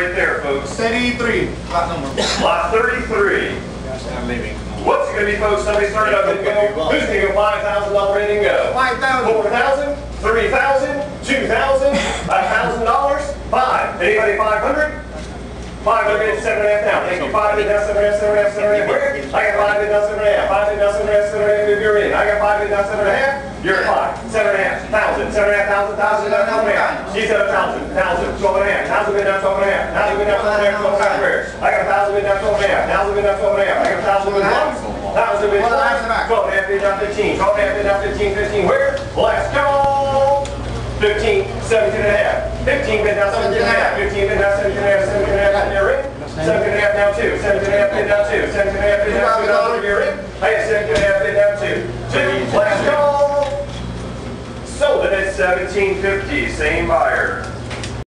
right there, folks. 33, lot number. Lot 33. I'm leaving. What's it going to be, folks? Somebody started up and go. Who's going to go $5,000 rating go? 5,000. 4,000, 3,000, 2,000, $1,000, 5. Anybody 500? 500 is 7.5 now. Thank you. 5 bid now, 7.5, 7.5, 7.5. Where? I got 5 bid now, 7.5. 5 bid now, 7.5, 7.5 if you're in. I got 5 bid now, 7.5. You're at 5. 7.5, 1,000, 7.5, 1,000, 1,000 now, 12.5. She said 1,000, 1,000, 12.5. 1,000 bid now, 12.5. 1,000 bid now, 12.5, 12.5. Where? I got 1,000 bid now, 12.5. 1,000 bid now, 12.5. I got 1,000 bid now. 1,000 bid now, 12.5 bid now, 15. 12.5 bid now, 15, 15. Where? Let's go. 15, 17.5. 15 bid now, 17.5. 15 bid now, 17.5, 17.5 in your ring. 17.5 now 2. 17.5 bid now 2. 17.5 bid now 2. $2 in your ring. I got 17.5 bid now 2. 2. Let's go. Sold it at $1,750. Same buyer.